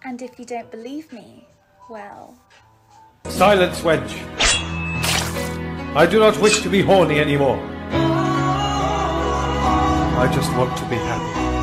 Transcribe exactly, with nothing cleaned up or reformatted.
And if you don't believe me, well... Silence, wench. I do not wish to be horny anymore. I just want to be happy.